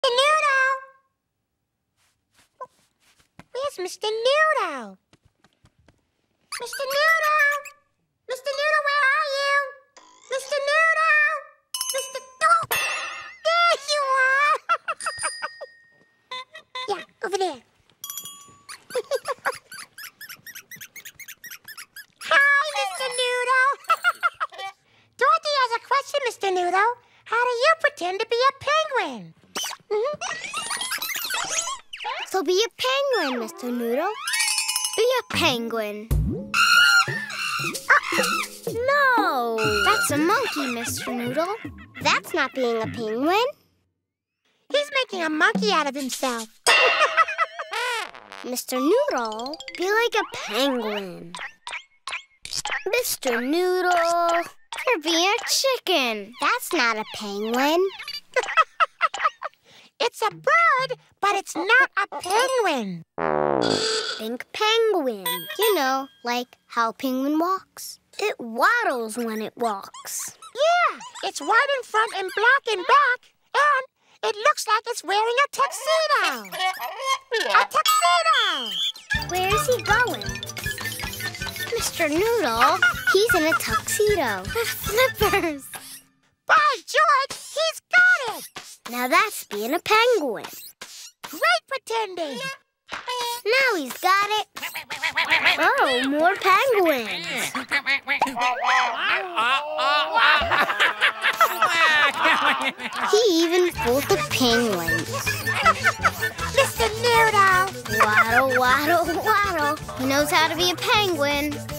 Noodle! Where's Mr. Noodle? Mr. Noodle! Mr. Noodle, where are you? Mr. Noodle! Mr. Oh! There you are! Yeah, over there. Hi, Mr. Noodle! Dorothy has a question, Mr. Noodle. How do you pretend to be a penguin? So be a penguin, Mr. Noodle. Be a penguin. No! That's a monkey, Mr. Noodle. That's not being a penguin. He's making a monkey out of himself. Mr. Noodle, be like a penguin. Mr. Noodle, you're being a chicken. That's not a penguin. It's a bird, but it's not a penguin. Think penguin. You know, like how a penguin walks. It waddles when it walks. Yeah, it's white in front and black in back. And it looks like it's wearing a tuxedo. A tuxedo! Where is he going? Mr. Noodle, he's in a tuxedo with flippers. By George, he's got it! Now that's being a penguin. Great pretending! Now he's got it. Oh, more penguins. He even fooled the penguins. Mr. Noodle! Waddle, waddle, waddle. He knows how to be a penguin.